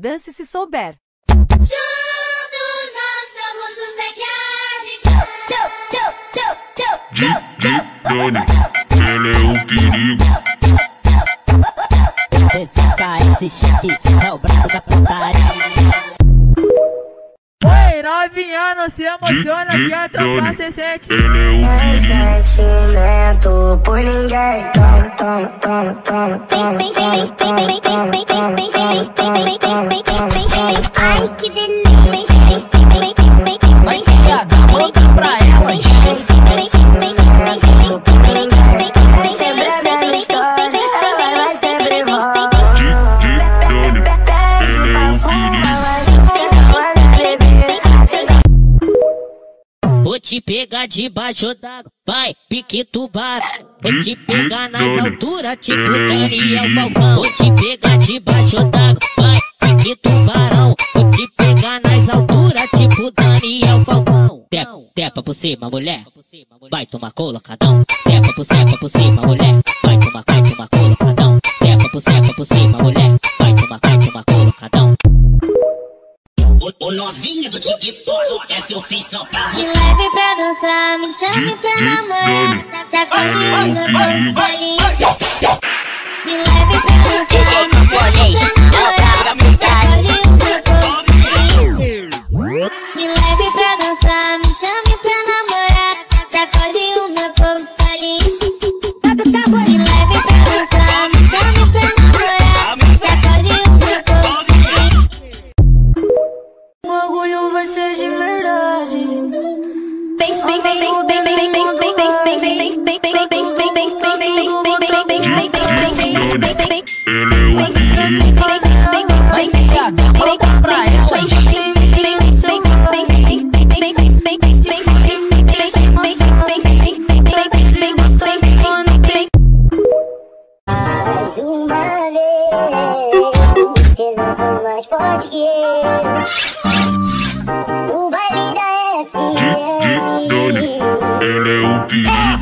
Dance se souber. Juntos nós somos os Dani, ela é o perigo. Esse chefe é o brabo da putaria. Oi, novinha, não se emociona que a tropa se sente. Ela é o perigo. Sentimento por ninguém. Toma, toma, toma, toma, toma, Ai, que delícia. Vai criada, volta pra ela. sempre a mesma história, ela sempre volta. Dani, ela é o perigo. Vou te pegar debaixo d'água, vai, pique tubarão. Vou te pegar nas alturas, tipo Daniel Falcão. Vou te pegar debaixo d'água, vai, pique tubarão. Vou te pegar nas alturas, tipo Daniel Falcão. Tepa por cima, mulher, vai tomar colocadão. Tepa por cima, mulher, vai tomar colocadão. Tepa por cima, mulher, vai tomar colocadão. O novinho do TikTok é seu filho só pra Me você. leve pra dançar, me chame pra namorar. Tá comigo, eu tô feliz. Me leve pra dançar, me chame pra namorar. Tá comigo, eu tô feliz. Me leve pra dançar, me chame pra namorar. Tá comigo, eu tô feliz. Me leve pra dançar, me chame pra namorar. Tá comigo, eu tô feliz. O orgulho vai ser de verdade. Ela é o perigo. Vai criada, volta pra ela. Mais uma vez, tesão foi mais forte que eu. O baile da FM. Dani, ela é o perigo.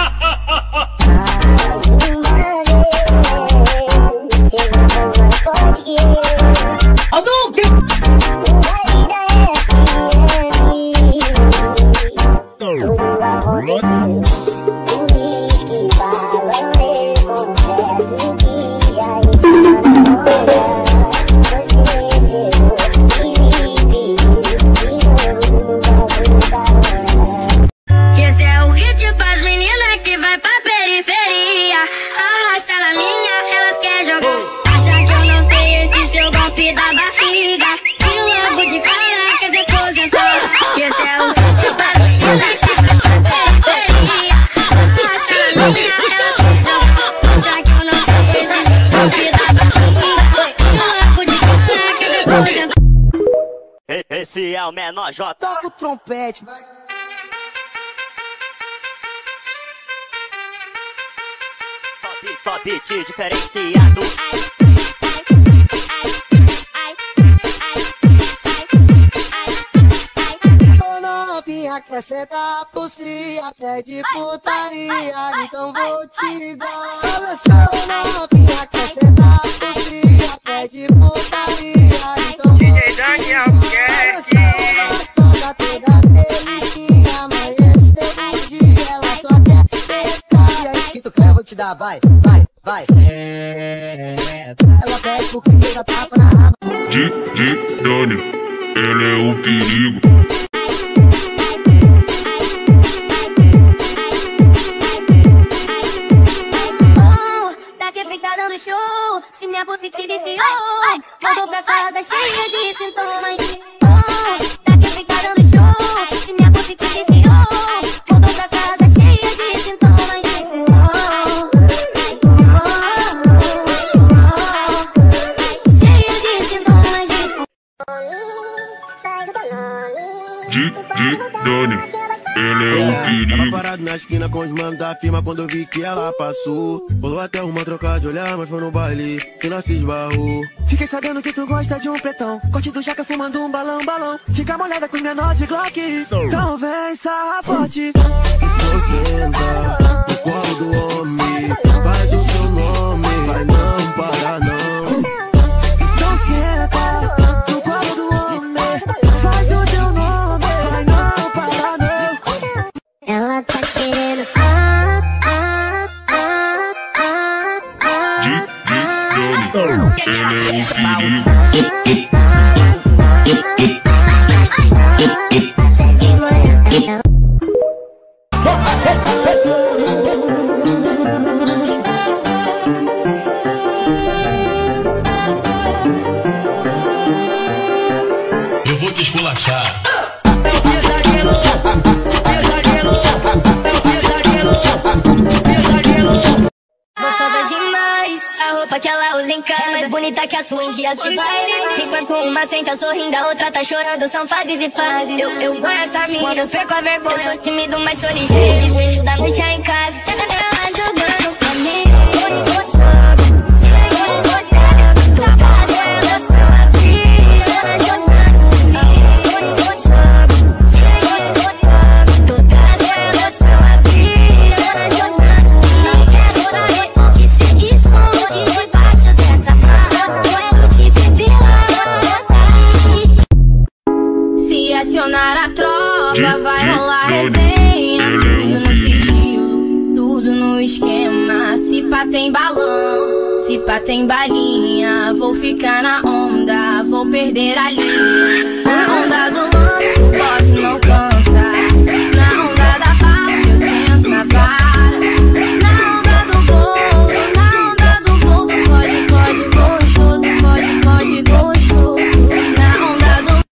Mais uma vez, tesão foi mais forte que eu. O baile da FM. Tudo aconteceu. O uísque, balão, eu confesso que já estava na hora. Você chegou e me pediu de novo pra voltar. Esse é o hit pras meninas que vai pra periferia. Arrasta na minha, elas querem jogar. Acha que eu não sei esse seu golpe da barriga. E logo de cara quer se aposentar. Esse é o hit pras meninas que vai pra periferia. Arrasta na minha, elas querem jogar. Acha que eu não sei esse seu golpe da barriga. E logo de cara quer se aposentar. Esse é o menor J. Toca o trompete, vai. Só beat diferenciado. Ô novinha que você tá pros cria, pede putaria, então vou te dar. Olha só, novinha que você tá pros cria, pede putaria, então vou te dar. Olha só, gostosa toda delicinha, mas esse teu dia ela só quer secar. E aí que tu quer, eu vou te dar, vai, vai, vai. Ela pede pro cria, dá tapa na raba. Dani, ela é o perigo. Tá que fica dando show, se minha buceta te viciou. Voltou pra casa cheia de sintomas. Tá que fica dando show, se minha buceta te viciou. Voltou pra casa cheia de sintomas. Cheia de sintomas. Dani, ela é o Tava perigo. parado na esquina com os manos da firma quando eu vi que ela passou. Rolou até uma troca de olhar, mas foi no baile que nós se esbarrou. Fiquei sabendo que tu gosta de um pretão, corte do jaca fumando um balão, balão. Fica molhada com os menor de Glock, então vem sarra forte. Vou sentar no colo do homem, faz o seu nome, vai não parar não. Então senta Eu vou te esculachar. Gostosa demais, a roupa que ela usa em casa é mais bonita que a sua em dias de baile. Enquanto uma senta sorrindo, a outra tá chorando, são fases e fases. Eu com essa mina, eu perco a vergonha. Eu sou tímido, mas sou ligeiro. Desfecho da noite aí em casa, ela jogando comigo. A tropa vai rolar resenha, tudo no sigilo, tudo no esquema. Se pá tem balão, se pá tem balinha, vou ficar na onda, vou perder a linha. Na onda do lance, o boss não canta. Na onda da bala, eu sento na vara. Na onda do bolo, pode gostoso, pode gostoso. Na onda do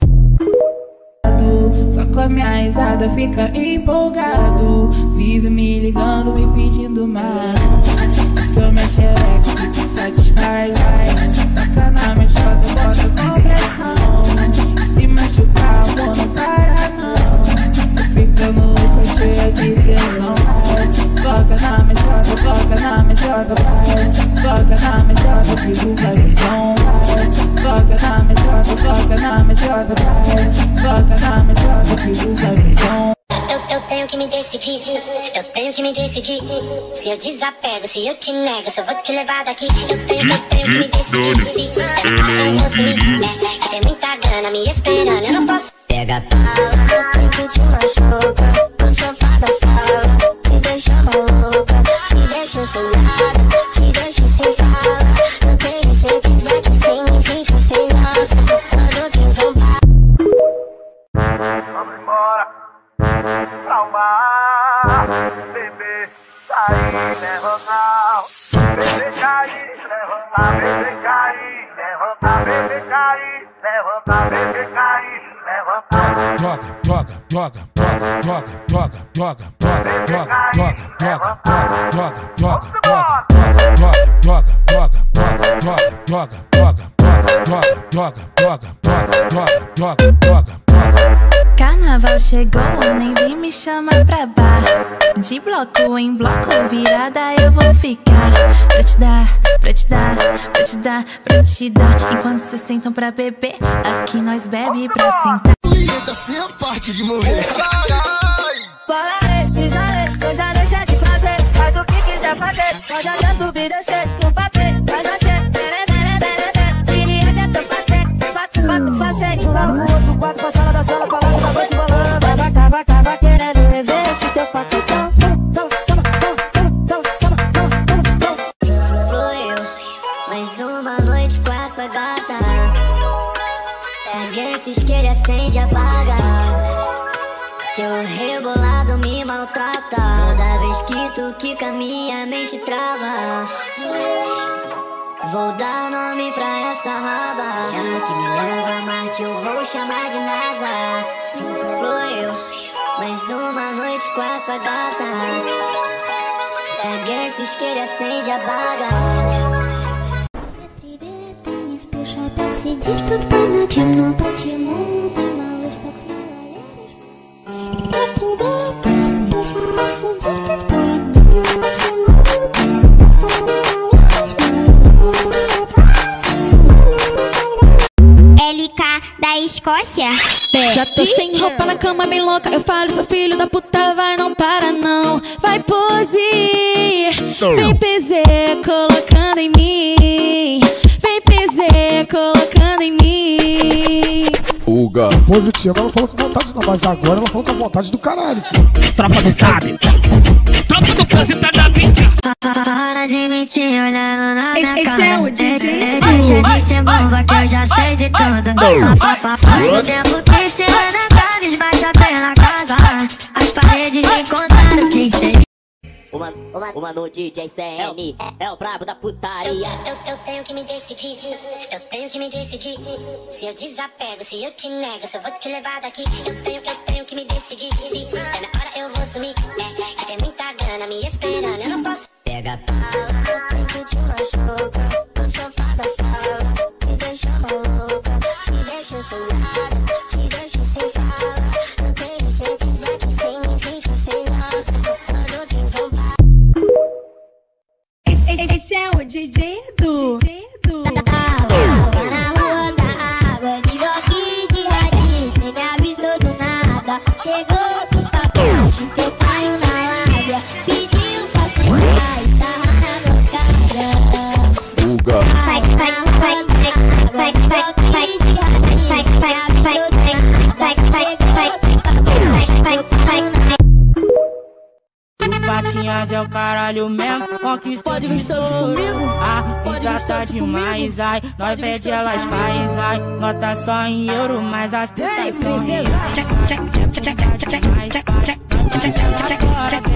só com a minha risada fica empolgado. Vive me ligando, me pedindo mais. Sou minha xereca, te satisfaz, vai. Saca na minha chota, bota com pressão. Se machucar, amor, não para não. Ficando louca, cheia de tesão, vai. Soca na minha chota, soca na minha chota, vai. Soca na minha chota, fico com a visão, vai. Soca na minha chota, soca na minha chota, vai. Soca na minha chota, fico com a visão. Eu tenho que me decidir, eu tenho que me decidir. Se eu desapego, se eu te nego, se eu vou te levar daqui. Eu tenho que me decidir. Se eu vou sumir, tem muita grana me esperando, eu não posso. pega a bala, que te machuca, no sofá da sala, te deixa maluca, te deixa sem nada, te deixa sem fala. Eu tenho certeza que sem mim fica sem graça. Quando tem zombar. Vamos embora pra o bar, beber, sair, levantar, beber, cair, levantar, beber, cair, levantar, beber, cair, levantar, beber, cair, levantar. Carnaval chegou, nem vem me chamar pra bar. De bloco em bloco, virada eu vou ficar. Pra te dar, pra te dar, pra te dar, pra te dar. Enquanto cês sentam pra beber, aqui nós bebe pra sentar. Eita, sem a parte de morrer. Fala aí, pisarei, hoje a noite é de prazer. Faz o que quiser fazer, pode até subir e descer. No papel, faz você, queria já tô facete, facete. Um lado pro outro, quatro pra sala da sala, pra lá da voz embolando. Vai querendo rever esse teu paquetão. Fluiu, mais uma noite com essa gata. Pega esse isqueiro, acende, apaga. Teu rebolado me maltrata. Toda vez que tu quica, minha mente trava. Vou dar nome pra essa raba. Já que me leva a Marte, eu vou chamar de NASA. Fluiu, mais uma noite com essa gata. Pega esse isqueiro, acende, apaga. Привет, ты не спишь, опять сидишь тут поночам. Ну почему ты, малыш, так смело лезешь? Привет, ты не спишь, опять сидишь тут поночам. Ну почему LK da Escócia. Já tô sem roupa na cama, bem louca. Eu falo, seu filho da puta, vai, não para não. Vai pose, vem PZ colocando em mim. Vem PZ colocando em mim. Uga. Positiva, ela falou com vontade não, mas agora ela falou com vontade do caralho. Tropa do sabe. Tropa do Brasil tá na mídia. para de mentir olhando na minha cara. Deixa de ser boba que eu já sei de tudo. Faz o tempo que se anda cabisbaixa pela casa. As paredes me contaram quem seria. Uma no DJ CN, é o brabo da putaria. Eu tenho que me decidir, eu tenho que me decidir. Se eu desapego, se eu te nego, se eu vou te levar daqui. Eu tenho que me decidir. Se tá na hora eu vou sumir, que tem muita grana me esperando, eu não posso. Pega a pala, que te machuca, no sofá da sala. Te deixa maluca, te deixa sonhada, te deixa sem fala. Eu tenho certeza que sem mim fica sem graça. Quando tem vontade. Esse é o DJ Edu. Na rua da água, de jogue de radinho, cê me avistou do nada. Chegou com os pacotes, teu pai na lábia. Pediu pra sentar e sarra na bancada. Suga. Vai, de Patinhas é o caralho mesmo, conquista de comigo. Ah, e gasta demais, ai, nós pede elas faz, ai. Nota só em euro, mas as putas são em